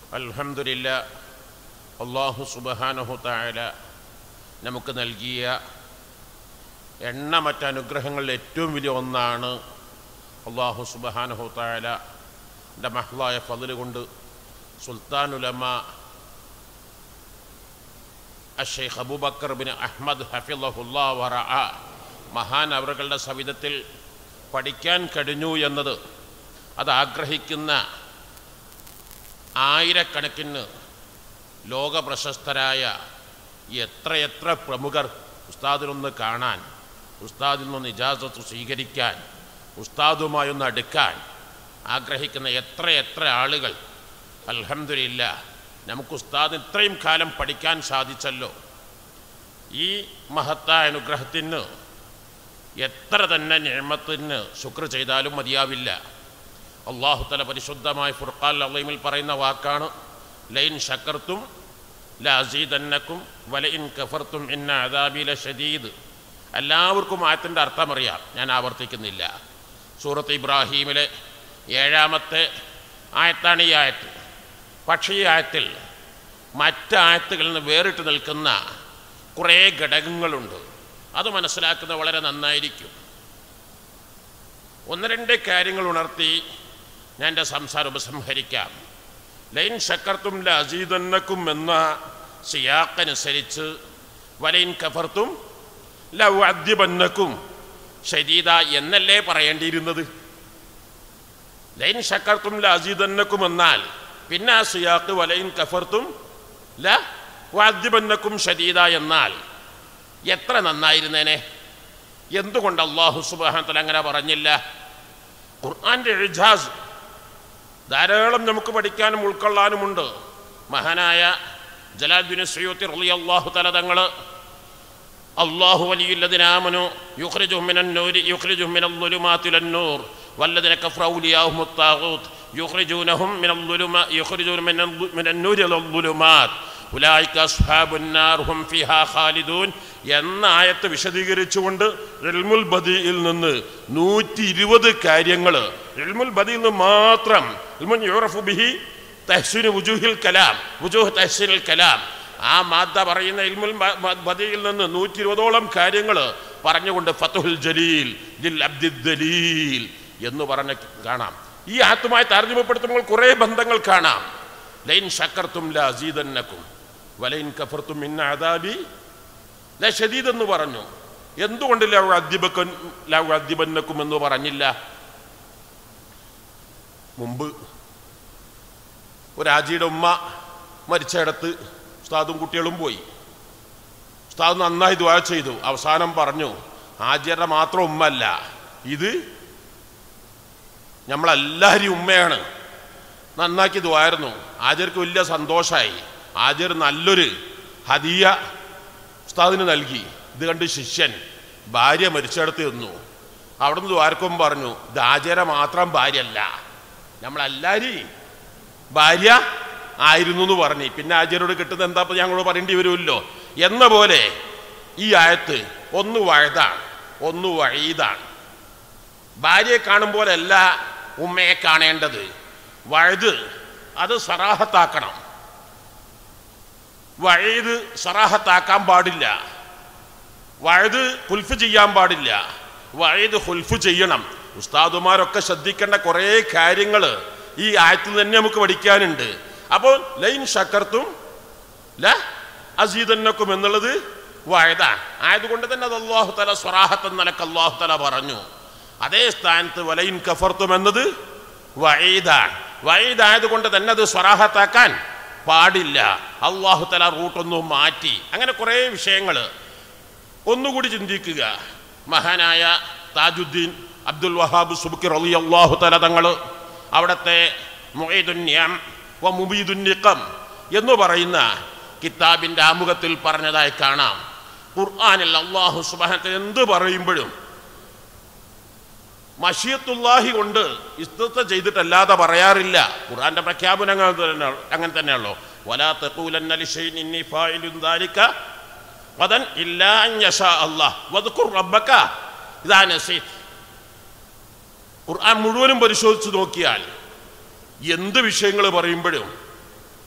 അൽഹംദുലില്ലാ, അല്ലാഹു സുബ്ഹാനഹു തആല നമുക്ക് നൽകിയ എണ്ണമറ്റ അനുഗ്രഹങ്ങളിൽ ഏറ്റവും വലിയ ഒന്നാണ് അല്ലാഹു സുബ്ഹാനഹു തആല ൻ്റെ മഹ്ലായ ഫضل കൊണ്ട് സുൽത്താനുലമ അഷ്ശൈഖ് അബൂബക്കർ ബിൻ അഹ്മദ് ഹഫിളഹുല്ലാഹ് വറഅ മഹാൻ അവരുടെ സവിധത്തിൽ പഠിക്കാൻ കഴിഞ്ഞു എന്നത് അത് ആഗ്രഹിക്കുന്ന ആയിരക്കണക്കിന് ലോക പ്രശസ്തരായ എത്രയെത്ര പ്രമുഖർ ഉസ്താദിനൊന്ന് കാണാൻ, ഉസ്താദിൽ നിന്ന് ഇജാസത്ത് സ്വീകരിക്കാൻ, ഉസ്താദുമായൊന്ന് അടുക്കാൻ ആഗ്രഹിക്കുന്ന എത്രയെത്ര ആളുകൾ. അൽഹംദുലില്ലാ, നമുക്ക് ഉസ്താദ് ഇത്രയും കാലം പഠിക്കാൻ സാധിച്ചല്ലോ. ഈ മഹത്തായ അനുഗ്രഹത്തിന് എത്ര തന്നെ നിഅമത്തിന് ശുക്ർ ചെയ്താലും മതിയാവില്ല. അല്ലാഹു തആല പരിശുദ്ധമായ ഫുർഖാൻ അളീമിൽ പറയുന്ന വാക്കാണ്, ലൈൻ ശക്കർത്തും ലഅസീദന്നക്കും വലഇൻ കഫർത്തും ഇന്ന അദാബി ലശദീദ്. എല്ലാവർക്കും ആയത്തിൻ്റെ അർത്ഥമറിയാം, ഞാൻ ആവർത്തിക്കുന്നില്ല. സൂറത്ത് ഇബ്രാഹീമിലെ 7-ാമത്തെ ആയത്താണ് ഈ ആയത്ത്. പക്ഷേ ഈ ആയത്തിൽ മറ്റായത്തുകളിൽ നിന്ന് വേറിട്ട് നിൽക്കുന്ന കുറേ ഘടകങ്ങളുണ്ട്. അത് മനസ്സിലാക്കുന്നത് വളരെ നന്നായിരിക്കും. ഒന്ന് രണ്ട് കാര്യങ്ങൾ ഉണർത്തി ഞാൻ എൻ്റെ സംസാരം ഉപസംഹരിക്കാം. ലൈൻ ശക്കർത്തും ലഅസീദന്നക്കും എന്ന സിയാഖനുസരിച്ച് വലൈൻ കഫർത്തും ലഉഅദ്ദിബന്നക്കും ശദീദ എന്നല്ലേ പറയേണ്ടിയിരുന്നത്. ലൈൻ ശക്കർത്തും ലഅസീദന്നക്കും എന്നാൽ പിന്നെ ആ സിയാഖ് വലൈൻ കഫർത്തും ലഉഅദ്ദിബന്നക്കും ശദീദ എന്നാൽ എത്ര നന്നായിരുന്നേനെ. എന്തുകൊണ്ട് അല്ലാഹു സുബ്ഹാനഹു വ തആല അങ്ങനെ പറഞ്ഞില്ല? ഖുർആന്റെ ഇജാസ് ധാരാളം നമുക്ക് പഠിക്കാനും ഉൾക്കൊള്ളാനുമുണ്ട്. മഹാനായ ജലാലുദ്ദീൻ സുയൂത്തി റളിയല്ലാഹു തആല തങ്ങൾ അല്ലാഹു വലിയുല്ലദീന ആമനു യുഖ്രിജുഹും മിനൽ ളുലുമാതി ഇലൻ നൂർ വല്ലദീന കഫറു ഔലിയാഹുമുത് താഗൂത്ത് യുഖ്രിജൂനഹും മിനൻ നൂരി ഇലൽ ളുലുമാത് ഉലൈക അസ്ഹാബുൻ നാർ ഹും ഫീഹാ ഖാലിദൂൻ എന്ന ആയത്ത് വിശദീകരിച്ചുകൊണ്ട് ഇൽമുൽ ബദീഇൽ നിന്ന് 120 കാര്യങ്ങൾ, ഇൽമുൽ ബദീഇൽ നിന്ന് മാത്രം, ഇൽമുൻ യുറഫു ബിഹി തഹ്സീനു വുജൂഹിൽ കലാം, വുജൂഹ് തഹ്സീനുൽ കലാം, ആ മാദ്ദ പറയുന്ന ഇൽമുൽ ബദീഇൽ നിന്ന് 120ഓളം കാര്യങ്ങൾ പറഞ്ഞുകൊണ്ട് ഫത്ഹുൽ ജലീൽ ലിൽ അബ്ദിദ് ദലീൽ എന്ന് പറഞ്ഞ കാണാം. ഈ ആയത്തുമായി താരതമ്യപ്പെടുത്തുമ്പോൾ കുറേ ബന്ധങ്ങൾ കാണാം. ലൈൻ ശക്കർത്തും ലഅസീദന്നക്കും വലൈൻ കഫർത്തും ഇന്ന അദാബി ലശദീദ് എന്ന് പറഞ്ഞു. എന്തുകൊണ്ട് ലഉഅദ്ദിബന്നക്കും എന്ന് പറഞ്ഞില്ല? മുമ്പ് ഒരു ഹാജിയുടെ ഉമ്മ മരിച്ചയിടത്ത് ഉസ്താദും കുട്ടികളും പോയി. ഉസ്താദ് നന്നായി ദുആ ചെയ്തു. അവസാനം പറഞ്ഞു, ഹാജിയുടെ മാത്രം ഉമ്മല്ല, ഇത് നമ്മളെല്ലാവരും ഉമ്മയാണ്. നന്നാക്കി ദുആയിരുന്നു. ഹാജിർക്ക് വലിയ സന്തോഷമായി. ഹാജിർ നല്ലൊരു ഹദിയ ഉസ്താദിന് നൽകി. ഇത് കണ്ട് ശിഷ്യൻ ഭാര്യ മരിച്ചെടുത്ത് നിന്നു. അവിടുന്ന് ദ്വാരക്കും പറഞ്ഞു, ഇത് ഹാജിയുടെ മാത്രം ഭാര്യയല്ല, നമ്മളെല്ലാവരും ഭാര്യ ആയിരുന്നു എന്ന് പറഞ്ഞു. പിന്നെ ഹാജിയരോട് കിട്ടുന്നത് എന്താ ഞങ്ങളോട് പറയേണ്ടി വരുമല്ലോ എന്ന പോലെ ഈ ആയത്ത് ഒന്ന് വഅദാണ്, ഒന്ന് വഈദാണ്. ഭാര്യയെ കാണും പോലെയല്ല ഉമ്മയെ കാണേണ്ടത്. വഅദ് അത് സറാഹത്താക്കണം, വഈദ് സറാഹത്താക്കാൻ പാടില്ല. വഅദ് ഖുൽഫ് ചെയ്യാൻ പാടില്ല, വഈദ് ഖുൽഫ് ചെയ്യണം. ഉസ്താദുമാരൊക്കെ ശ്രദ്ധിക്കേണ്ട കുറേ കാര്യങ്ങൾ ഈ ആയത്തിൽ തന്നെ നമുക്ക് പഠിക്കാനുണ്ട്. അപ്പോൾ ലൈൻ ശക്കർത്തും ലഅസീദന്നക്കും എന്നുള്ളത് വഅദാണ്. ആയതുകൊണ്ട് തന്നെ അത് അല്ലാഹു തആല സ്വറാഹത്ത് നിലക്ക് അല്ലാഹു തആല പറഞ്ഞു. അതേ സ്ഥാനത്ത് വലൈൻ കഫർത്തും എന്നത് വഈദാണ്. വഈദായതുകൊണ്ട് തന്നെ അത് സ്വറാഹത്താക്കാൻ പാടില്ല. അല്ലാഹു തആല റൂട്ടൊന്നും മാറ്റി. അങ്ങനെ കുറേ വിഷയങ്ങൾ ഒന്നുകൂടി ചിന്തിക്കുക. മഹാനായ താജുദ്ദീൻ അബ്ദുൽ വഹാബ് സുബ്കി റളിയല്ലാഹു തആല തങ്ങൾ അവിടുത്തെ മുഈദുൻ നിഅം വ മുബീദുൻ നിഖം എന്ന് പറയുന്ന കിതാബിൻ്റെ ആമുഖത്തിൽ പറഞ്ഞതായി കാണാം. ഖുർആനിൽ അല്ലാഹു സുബ്ഹാനഹു വ തആല എന്ത് പറയുമ്പോഴും മശിയത്തുല്ലാഹി കൊണ്ട് ഇസ്തിഗ്ഫാർ ചെയ്തിട്ടല്ലാതെ പറയാറില്ല. ഖുർആന്റെ പ്രഖ്യാപനം അങ്ങനെ തന്നെയാണല്ലോ. വലാ തഖൂലന്ന ലിശൈഇൻ ഇന്നി ഫാഇലുൻ ദാലിക ഗദൻ ഇല്ലാ അൻ യശാ അല്ലാഹ് വദ്കുർ റബ്ബക ഇദാ നസീത്. ഖുർആൻ മുഴുവനും പരിശോധിച്ച് നോക്കിയാൽ എന്ത് വിഷയങ്ങൾ പറയുമ്പോഴും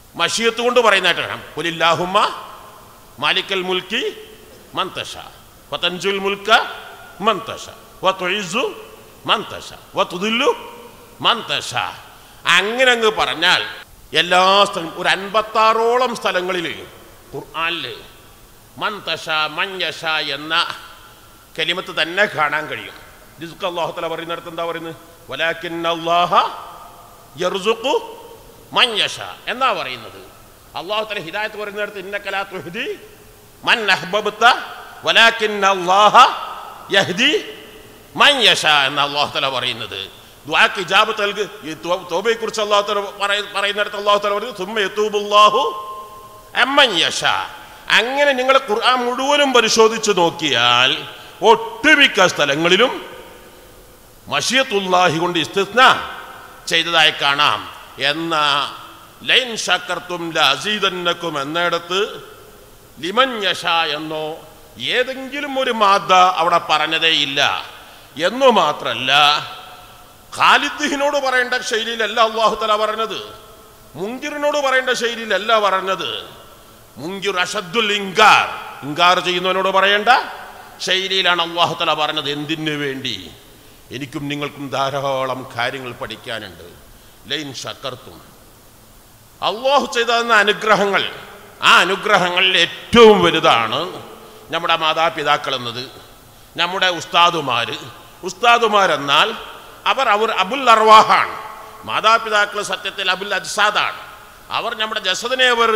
മശിയത്ത് കൊണ്ട് പറയുന്നതായിട്ട് കാണാം. ഖുലില്ലാഹുമ്മ മാലിക്കൽ മുൽക്കി മൻ തശാ വതൻജുൽ മുൽക മൻ തശാ വതുഇസ്സു മൻ തശാ വതുദില്ലു മൻ തശാ. അങ്ങനെ അങ്ങ് പറഞ്ഞാൽ എല്ലാ സ്ഥലം ഒരു 56ഓളം സ്ഥലങ്ങളിൽ ഖുർആനിൽ മൻ തശാ മൻ യശാ എന്ന കലിമത്ത് തന്നെ കാണാൻ കഴിയും. റിസ്ക് അല്ലാഹു തആല പറയുന്നിടത്ത് എന്താ പറയുന്നത്? വലാകിന്നല്ലാഹ യർസുഖു മൻ യശാ എന്നാ പറയുന്നത്. അല്ലാഹു തആല ഹിദായത്ത് പറയുന്നിടത്ത് ഇന്നക ലാ തുഹ്ദി മൻ അഹ്ബബ്ത വലാകിന്നല്ലാഹ യഹ്ദി മൻ യശാ എന്ന് അല്ലാഹു തആല പറയുന്നത്. ദുആക്ക് ഇജാബത്ത് നൽകി തൗബയെ കുറിച്ച് അല്ലാഹു തആല പറയുന്നിടത്ത് അല്ലാഹു തആല പറയുന്നു സുമ്മ യതൂബുല്ലാഹു അമ്മൻ യശാ. അങ്ങനെ നിങ്ങൾ ഖുർആൻ മുഴുവനും പരിശോധിച്ച് നോക്കിയാൽ ഒട്ടുമിക്ക സ്ഥലങ്ങളിലും മശിയത്തുല്ലാഹി കൊണ്ട് ഇസ്തിസ്ന ചെയ്തതായി കാണാം. എന്ന ലൈൻ ശക്കർത്തും ലഅസീദന്നകും എന്നിടത്ത് ലിമൻ യശാ എന്നോ ഏതെങ്കിലും ഒരു മാദ്ദ അവിടെ പറഞ്ഞതേ ഇല്ല. എന്നു മാത്രല്ല, ഖാലിദിനോട് പറയേണ്ട ശൈലിയിലല്ല അല്ലാഹു തആല പറഞ്ഞത്, മുൻകിറിനോട് പറയേണ്ട ശൈലിയിലല്ല പറഞ്ഞത്. മുൻകിർ അശദ്ദുൽ ഇൻകാർ, ഇൻകാർ ചെയ്യുന്നവനോട് പറയേണ്ട ശൈലിയിലാണ് അല്ലാഹു തആല പറഞ്ഞത്. എന്തിനു വേണ്ടി? എനിക്കും നിങ്ങൾക്കും ധാരാളം കാര്യങ്ങൾ പഠിക്കാനുണ്ട്. ലൈൻ ശക്കർത്തും, അല്ലാഹു ചെയ്ത അനുഗ്രഹങ്ങൾ, ആ അനുഗ്രഹങ്ങളിൽ ഏറ്റവും വലുതാണ് നമ്മുടെ മാതാപിതാക്കൾ എന്നത്, നമ്മുടെ ഉസ്താദുമാരെന്നാൽ അവർ അബുൽ അർവാഹാണ്. മാതാപിതാക്കൾ സത്യത്തിൽ അബുൽ അജ്സാദാണ്. അവർ നമ്മുടെ ജസദിനെ അവർ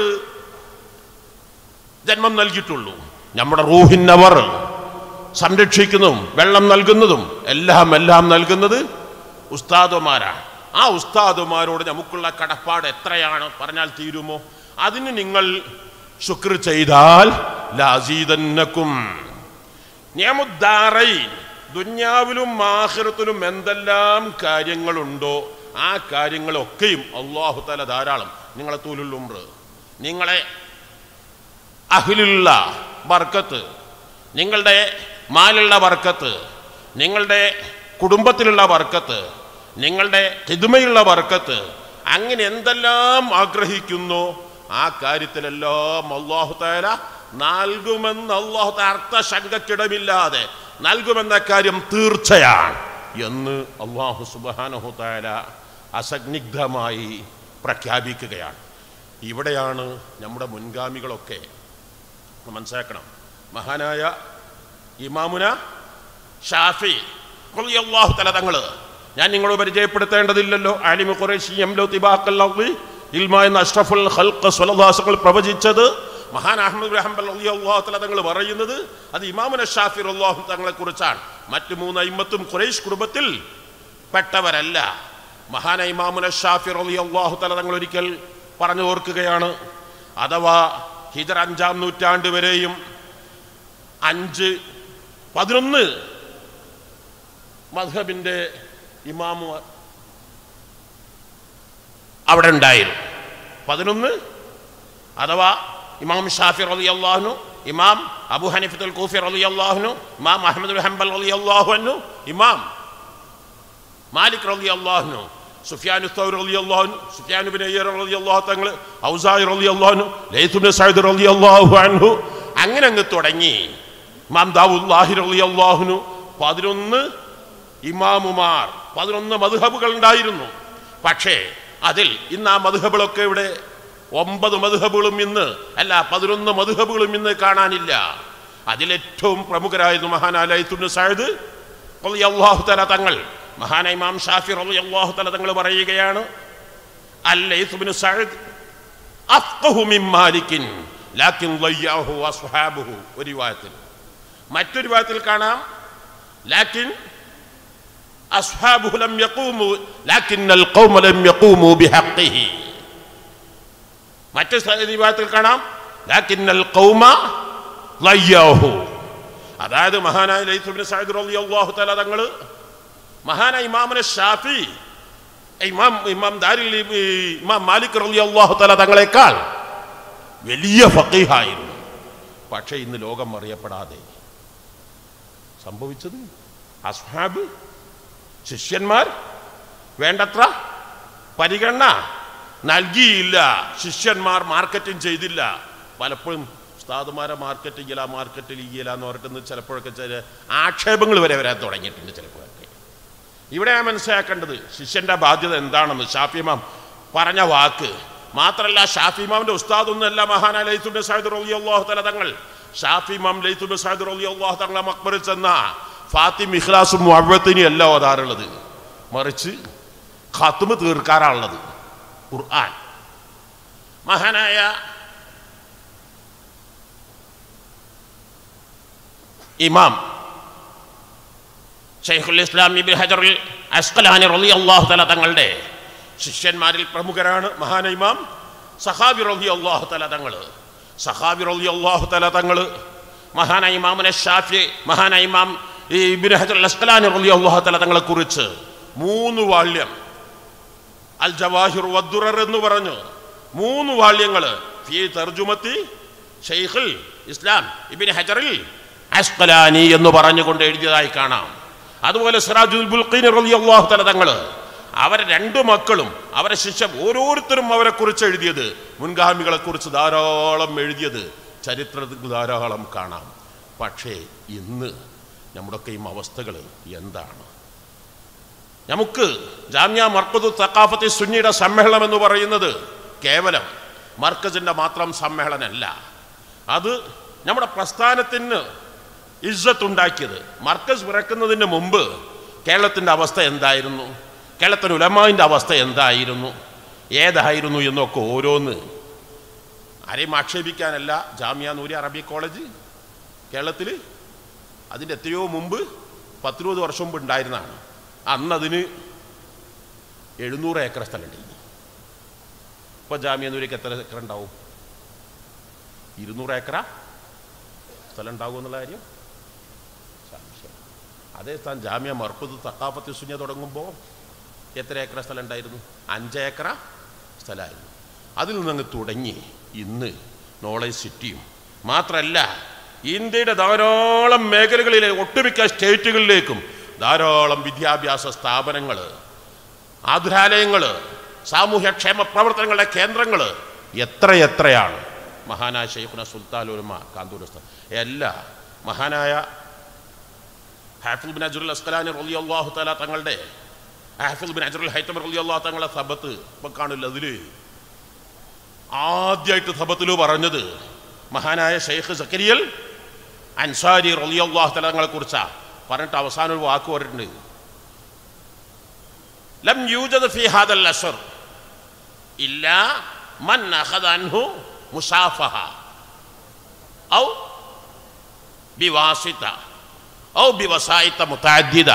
ജന്മം നൽകിയിട്ടുള്ളൂ. നമ്മുടെ റൂഹിനവർ സംരക്ഷിക്കുന്നതും വെള്ളം നൽകുന്നതും എല്ലാം നൽകുന്നത് ഉസ്താദുമാരാണ്. ആ ഉസ്താദുമാരോട് നമുക്കുള്ള കടപ്പാട് എത്രയാണ് പറഞ്ഞാൽ തീരുമോ? അതിന് നിങ്ങൾ ശുക്ർ ചെയ്താൽ ലഅസീദന്നകും. നിഅമുദ്ദാറൈൻ, ദുനിയാവിലും ആഖിറത്തിലും എന്തെല്ലാം കാര്യങ്ങളുണ്ടോ ആ കാര്യങ്ങളൊക്കെയും അല്ലാഹു തആല ധാരാളം. നിങ്ങളെ തൂലുൽ ഉംർ, നിങ്ങളെ അഹ്ലുള്ള ബർക്കത്ത്, നിങ്ങളുടെ മാലുള്ള ബർക്കത്ത്, നിങ്ങളുടെ കുടുംബത്തിലുള്ള ബർക്കത്ത്, നിങ്ങളുടെ ഖിദ്മയുള്ള ബർക്കത്ത്, അങ്ങനെ എന്തെല്ലാം ആഗ്രഹിക്കുന്നു ആ കാര്യത്തിലെല്ലാം അല്ലാഹു തആല നൽകുമെന്ന് അല്ലാഹു തആല അർത്ഥശങ്കക്കിടമില്ലാതെ നൽകുമെന്ന കാര്യം തീർച്ചയാണ് എന്ന് അല്ലാഹു സുബ്ഹാനഹു തആല അസന്നിഗ്ധമായി പ്രഖ്യാപിക്കുകയാണ്. ഇവിടെയാണ് നമ്മുടെ മുൻഗാമികളൊക്കെ മനസ്സിലാക്കണം. മഹാനായ ഇമാമുന ഷാഫി റളിയല്ലാഹു തആല തങ്ങൾ, ഞാൻ നിങ്ങളോട് പരിചയപ്പെടുത്തേണ്ടതില്ലല്ലോ, ആലിമു ഖുറൈശി യംലു തിബാഖൽ അർളി ഇൽമ എന്ന അഷ്റഫുൽ ഖൽഖ് സ്വല്ലല്ലാഹു അലൈഹി വസല്ലം പ്രവചിച്ചത്. മഹാൻ അഹ്മദ് ബിൻ ഹംബൽ റളിയല്ലാഹു തആല തങ്ങൾ പറയുന്നത് അത് ഇമാമുന ഷാഫി റളിയല്ലാഹു തങ്ങളെ കുറിച്ചാണ്. മറ്റു 3 അയിമ്മത്തും ഖുറൈശ് കുടുംബത്തിൽ പെട്ടവരല്ല. മഹാന ഇമാമുന ഷാഫി റളിയല്ലാഹു തആല തങ്ങൾ ഒരിക്കൽ പറഞ്ഞു ഓർക്കുകയാണ്, അഥവാ ഹിജ്റ 5-ാം നൂറ്റാണ്ട് വരെയും 5-11 മദ്ഹബിന്റെ ഇമാമു അവിടെ ഉണ്ടായിരുന്നു. 11 അഥവാ ഇമാം ഷാഫി റളിയല്ലാഹു അൻഹു, ഇമാം അബൂ ഹനീഫത്തുൽ കൂഫി റളിയല്ലാഹു അൻഹു, ഇമാം അഹ്മദ് ബിൻ ഹംബൽ റളിയല്ലാഹു അൻഹു, ഇമാം മാലിക് റളിയല്ലാഹു അൻഹു, സുഫിയാൻ തൗരി റളിയല്ലാഹു അൻഹു, സുഫിയാൻ ഇബ്നു ഉയൈന റളിയല്ലാഹു തങ്ങൾ, ഔസാഇ റളിയല്ലാഹു അൻഹു, ലൈത്ത് ഇബ്നു സഅദ് റളിയല്ലാഹു അൻഹു, അങ്ങനെ അങ്ങ് തുടങ്ങി. ഇമാം ദാവൂദ് ലാഹി റളിയല്ലാഹു അൻഹു, 11 ഇമാമുമാർ, 11 മദ്ഹബുകൾ ഉണ്ടായിരുന്നു. പക്ഷേ അതിൽ ഇന്ന് ആ മദ്ഹബുകളൊക്കെ ഇവിടെ 9 മദ്ഹബുകളും ഇന്ന് അല്ല 11 മദ്ഹബുകളും ഇന്ന് കാണാനില്ല. അതിലേറ്റവും പ്രമുഖരായിരുന്നു മഹാനായ ലൈത്ത് ഇബ്നു സഅദ് റളിയല്ലാഹു തആല തങ്ങൾ. മഹാനായ ഇമാം ഷാഫി റളിയല്ലാഹു തആല തങ്ങൾ പറയുകയാണ്, അൽ-ലൈത്ത് ഇബ്നു സഅദ് അഫ്ഖഹു മിൻ മാലികിൻ ലാകിൻ ളയ്യഹു അസ്ഹാബുഹു. ഒരു റിവായത്തിൽ, മറ്റൊരു റിവായത്തിൽ കാണാം ലാകിൻ അസ്ഹാബുഹു ലം യഖൂമു ലാകിന്നൽ ഖൗമ ലം യഖൂമു ബിഹഖ്ഖിഹി. മറ്റൊരു റിവായത്തിൽ കാണാം ലാകിന്നൽ ഖൗമ ളയ്യഹു. അതായത് മഹാനായ ലൈത്ത് ഇബ്നു സഅദ് റളിയല്ലാഹു തആല തങ്ങൾ മഹാനായ ഇമാമുന ഷാഫി ഇമാം ദാരിൽ ഇമാം മാലിക് റളിയല്ലാഹു തആല തങ്ങളെക്കാൾ വലിയ ഫഖീഹായിരുന്നു. പക്ഷേ ഇന്ന് ലോകം അറിയപ്പെടാതെ സംഭവിച്ചത് ശിഷ്യന്മാർ വേണ്ടത്ര പരിഗണന നൽകിയില്ല, ശിഷ്യന്മാർ മാർക്കറ്റിംഗ് ചെയ്തില്ല. പലപ്പോഴും ഉസ്താദുമാരെ മാർക്കറ്റിംഗ് ചെയ്യില്ല, മാർക്കറ്റിൽ ചെയ്യില്ല എന്ന് പറഞ്ഞിട്ട് ചിലപ്പോഴൊക്കെ ചില ആക്ഷേപങ്ങൾ വരെ വരാൻ തുടങ്ങിയിട്ടുണ്ട് ചിലപ്പോഴൊക്കെ. ഇവിടെ മനസ്സിലാക്കേണ്ടത് ശിഷ്യന്റെ ബാധ്യത എന്താണെന്ന് ഷാഫി ഇമാം പറഞ്ഞ വാക്ക് മാത്രമല്ല. ഷാഫി ഇമാമിന്റെ ഉസ്താദൊന്നുമല്ല മഹാനായ ലൈത്ത് ഇബ്നു സഅദ് റളിയല്ലാഹു തആല തങ്ങൾ. ഷാഫി ഇമാം ലൈത്ത് ഇബ്നു സഅദ് റളിയല്ലാഹു തആല മഖ്ബറിൽ ചെന്ന ഫാത്തിം ഇഖ്ലാസും മുഅവ്വത്തിനും അല്ല ഓതാറുള്ളത്, മറിച്ച് ഖത്മ് തീർക്കാറുള്ളത് ഖുർആൻ. മഹാനായ ഇമാം ശൈഖുൽ ഇസ്ലാം ഇബ്നു ഹജർ അസ്ഖലാനി റളിയല്ലാഹു തആല തങ്ങളുടെ ശിഷ്യന്മാരിൽ പ്രമുഖരാണ് മഹാനായ ഇമാം സഖാവി റളിയല്ലാഹു തആല തങ്ങൾ. സഖാവി റളിയല്ലാഹു തആല തങ്ങൾ മഹാനായ ഇമാമുന ഷാഫി, മഹാനായ ഇമാം ഇബ്നു ഹജർ അസ്ഖലാനി റളിയല്ലാഹു തആല തങ്ങളെ കുറിച്ച് 3 വാള്യം അൽ ജവാഹിർ വദ്ദുറർ എന്ന് പറഞ്ഞു 3 വാള്യങ്ങൾ ഫീ തർജുമത്തി ശൈഖുൽ ഇസ്ലാം ഇബ്നു ഹജറിൽ അസ്ഖലാനി എന്ന് പറഞ്ഞുകൊണ്ട് എഴുതിയതായി കാണാം. അതുപോലെ സിറാജുൽ ബുൽഖീനി റളിയല്ലാഹു തആല തങ്ങൾ അവരെ 2 മക്കളും അവരെ ശിഷ്യ ഓരോരുത്തരും അവരെ കുറിച്ച് എഴുതിയത്, മുൻഗാമികളെ കുറിച്ച് ധാരാളം എഴുതിയത് ചരിത്രത്തിൽ ധാരാളം കാണാം. പക്ഷേ ഇന്ന് നമ്മുടെയൊക്കെയും അവസ്ഥകൾ എന്താണ്? നമുക്ക് ജാമിയ മർക്കദു തഖാഫത്തി സുന്നിയുടെ സമ്മേളനം എന്ന് പറയുന്നത് കേവലം മർക്കസിന്റെ മാത്രം സമ്മേളനമല്ല, അത് നമ്മുടെ പ്രസ്ഥാനത്തിന് ഇസ്സത്തുണ്ടാക്കിയത്. മർക്കസ് പിറക്കുന്നതിന് മുമ്പ് കേരളത്തിൻ്റെ അവസ്ഥ എന്തായിരുന്നു, കേരളത്തിലെ ഉലമാവിൻ്റെ അവസ്ഥ എന്തായിരുന്നു, ഏതായിരുന്നു എന്നൊക്കെ ഓരോന്ന് ആരെയും ആക്ഷേപിക്കാനല്ല. ജാമിയ നൂരിയ അറബി കോളേജ് കേരളത്തിൽ അതിൻ്റെ എത്രയോ മുമ്പ് 10-20 വർഷം മുമ്പ് ഉണ്ടായിരുന്നതാണ്. അന്നതിന് 700 ഏക്കർ സ്ഥലമുണ്ട്. ഇപ്പോൾ ജാമിയ നൂരിക്ക് എത്ര ഏക്കർ ഉണ്ടാവും? 200 ഏക്കർ സ്ഥലം ഉണ്ടാവും എന്നുള്ള കാര്യം സംശയം. അതേ സ്ഥാനം ജാമിയ മർക്കദു തഖാഫത്തി സുന്നിയ തുടങ്ങുമ്പോൾ എത്ര ഏക്കർ സ്ഥലം ഉണ്ടായിരുന്നു? 5 ഏക്കർ സ്ഥലമായിരുന്നു. അതിൽ നിന്ന് തുടങ്ങി ഇന്ന് നോളജ് സിറ്റിയും മാത്രമല്ല, ഇന്ത്യയുടെ ധാരാളം മേഖലകളിലെ ഒട്ടുമിക്ക സ്റ്റേറ്റുകളിലേക്കും ധാരാളം വിദ്യാഭ്യാസ സ്ഥാപനങ്ങൾ, ആതുരാലയങ്ങൾ, സാമൂഹ്യക്ഷേമ പ്രവർത്തനങ്ങളുടെ കേന്ദ്രങ്ങൾ എത്രയാണ്. മഹാനായ ശൈഖുന സുൽത്താൻ ഉലമ കാന്തൂർ ഉസ്താദ് എല്ലാ മഹാനായ ഹാഫിദ് ബിൻ അജ്റുൽ അസ്ഖലാനി റളിയല്ലാഹു തആല തങ്ങളുടെ ഹാഫിദ് ബിൻ അജ്റുൽ ഹൈതമി റളിയല്ലാഹു തങ്ങളുടെ സബത്ത് ഇപ്പം കാണില്ല. അതിൽ ആദ്യമായിട്ട് സബത്തിൽ പറഞ്ഞത് മഹാനായ ഷെയ്ഖ് സക്കരിയൽ അൻസാരി റളിയല്ലാഹു തആല തങ്ങളെ കുറിച്ചാണ്. പറഞ്ഞിട്ട് അവസാനം ഒരു വാക്ക് പറഞ്ഞിട്ടുണ്ട്, ലം യൂജദ് ഫീ ഹാദൽ അസ്ർ ഇല്ലാ മൻ അഖദ അൻഹു മുസാഫഹ ഔ ബിവാസിത ഔ ബിവസായിത മുതഅദ്ദിദ.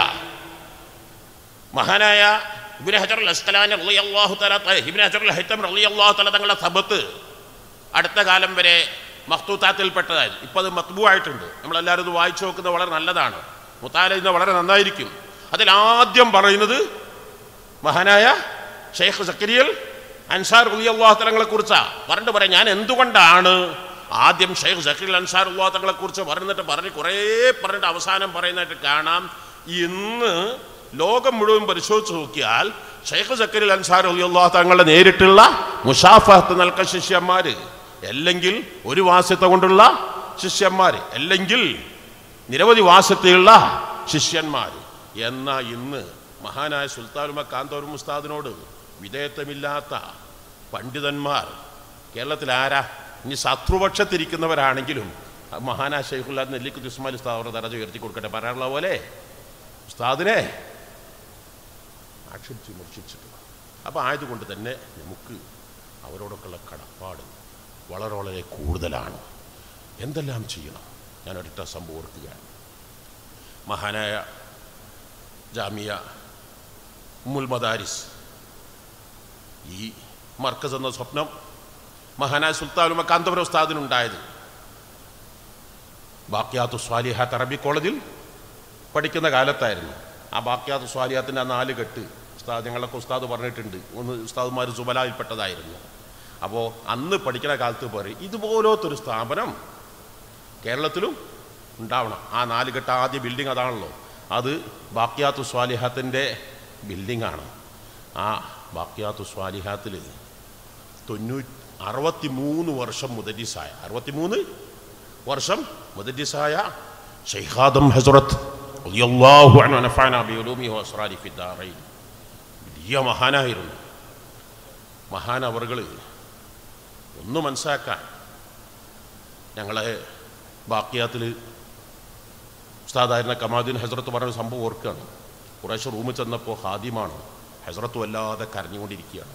മഹാനായ ഇബ്നു ഹജർ അസ്ഖലാനി റളിയല്ലാഹു തആല ഇബ്നു ഹജർ അൽ ഹൈതമി റളിയല്ലാഹു തആല തങ്ങളുടെ സബത്ത് അടുത്ത കാലം വരെ മഖ്തൂതാത്തിൽപ്പെട്ടതായിരുന്നു. ഇപ്പോൾ അത് മത്ബൂആയിട്ടുണ്ട്. നമ്മളെല്ലാവരും ഇത് വായിച്ചു നോക്കുന്നത് വളരെ നല്ലതാണ്, മുത്താല ചെയ്യുന്നത് വളരെ നന്നായിരിക്കും. അതിലാദ്യം പറയുന്നത് മഹാനായ ഷെയ്ഖ് സക്കരിയൽ അൻസാർ റളിയല്ലാഹു തആലയെ കുറിച്ചാണ്. പറഞ്ഞിട്ട് പറയാം, ഞാൻ എന്തുകൊണ്ടാണ് ആദ്യം ഷെയ്ഖ് സക്കരിയൽ അൻസാർ റളിയല്ലാഹു തആലയെ കുറിച്ച് പറഞ്ഞ് കുറേ പറഞ്ഞിട്ട് അവസാനം പറയുന്നതായിട്ട് കാണാം. ഇന്ന് ലോകം മുഴുവൻ പരിശോധിച്ച് നോക്കിയാൽ ഷെയ്ഖ് സക്കരിയൽ അൻസാർ റളിയല്ലാഹു തങ്ങളുടെ നേരിട്ടുള്ള മുസാഫഹത്ത് നൽക ശിഷ്യന്മാർ, അല്ലെങ്കിൽ ഒരു വാസ്യത കൊണ്ടുള്ള ശിഷ്യന്മാർ, അല്ലെങ്കിൽ നിരവധി വാസ്യതയുള്ള ശിഷ്യന്മാർ. എന്നാൽ ഇന്ന് മഹാനായ സുൽത്താനുമ കാന്തൂർ ഉസ്താദിനോട് വിധേയത്വമില്ലാത്ത പണ്ഡിതന്മാർ കേരളത്തിൽ ആരാ? ഇനി ശത്രുപക്ഷത്തിരിക്കുന്നവരാണെങ്കിലും മഹാനായ ഷെയ്ഖുൽ നെല്ലിക്കുത്ത് ഇസ്മായിൽ ഉസ്താദ് അവരുടെ ദറജ ഉയർത്തി കൊടുക്കട്ടെ. പറയാനുള്ള പോലെ ഉസ്താദിനെ ആക്ഷേപിച്ച് വിമർശിച്ചിട്ടുണ്ട്. അപ്പോൾ ആയതുകൊണ്ട് തന്നെ നമുക്ക് അവരോടൊക്കെയുള്ള കടപ്പാട് വളരെ കൂടുതലാണ്. എന്തെല്ലാം ചെയ്യണം? ഞാൻ ഒരൊറ്റ സംഭവം ഓർക്കുകയാണ്. മഹാനായ ജാമിയ ഉമ്മുൽ മദാരിസ്, ഈ മർക്കസ് എന്ന സ്വപ്നം മഹാനായ സുൽത്താനുമ കാന്തപുര ഉസ്താദിനുണ്ടായത് ബാക്കിയാത്തു സ്വാലിഹാത്ത് അറബി കോളേജിൽ പഠിക്കുന്ന കാലത്തായിരുന്നു. ആ ബാക്കിയാത്തു സ്വാലിഹാത്തിൻ്റെ 4 കെട്ട് ഉസ്താദ് ഞങ്ങളൊക്കെ ഉസ്താദ് പറഞ്ഞിട്ടുണ്ട്. ഒന്ന് ഉസ്താദുമാർ സുബലായിൽപ്പെട്ടതായിരുന്നു. അപ്പോൾ അന്ന് പഠിക്കുന്ന കാലത്ത് പറയും, ഇതുപോലത്തൊരു സ്ഥാപനം കേരളത്തിലും ഉണ്ടാവണം. ആ 4 കെട്ട് ആദ്യ ബിൽഡിംഗ് അതാണല്ലോ, അത് ബാക്കിയാത്തു സ്വാലിഹാത്തിൻ്റെ ബിൽഡിങ്ങാണ്. ആ ബാക്കിയാത്തു സ്വാലിഹാത്തിൽ 63 വർഷം മുദരിസായ 63 വർഷം മുദരിസായ ശൈഖ് ആദം ഹസ്രത്ത് റളിയല്ലാഹു അൻഹു നഫഅനാ ബിഉലൂമിഹി വഅസ്റാരി ഫിദ്ദാറൈൻ. വലിയ മഹാനായിരുന്നു. മഹാനവറുകൾ ഒന്ന് മനസ്സിലാക്കാൻ ഞങ്ങളെ ബാക്കിയാത്തിൽ ഉസ്താദായിരുന്ന കമാലുദ്ദീൻ ഹസ്രത്ത് പറഞ്ഞ സംഭവം ഓർക്കുകയാണ്. കുറേശ്ശെ റൂമിൽ ചെന്നപ്പോൾ ഹാദിമാണ്. ഹസ്രത്ത് വല്ലാതെ കരഞ്ഞുകൊണ്ടിരിക്കുകയാണ്.